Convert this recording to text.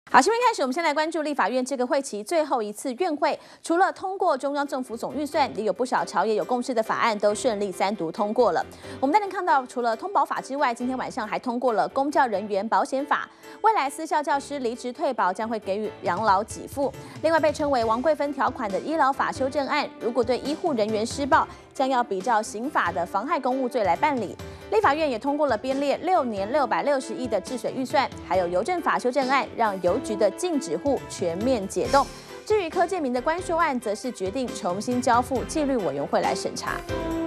好，新闻开始，我们先来关注立法院这个会期最后一次院会，除了通过中央政府总预算，也有不少朝野有共识的法案都顺利3读通过了。我们当然看到，除了通保法之外，今天晚上还通过了公教人员保险法，未来私校教师离职退保将会给予养老给付。另外，被称为王贵芬条款的医疗法修正案，如果对医护人员施暴，将要比照刑法的妨害公务罪来办理。立法院也通过了编列6年660亿的治水预算，还有邮政法修正案，让邮局的禁止户全面解冻。至于柯建铭的关税案，则是决定重新交付纪律委员会来审查。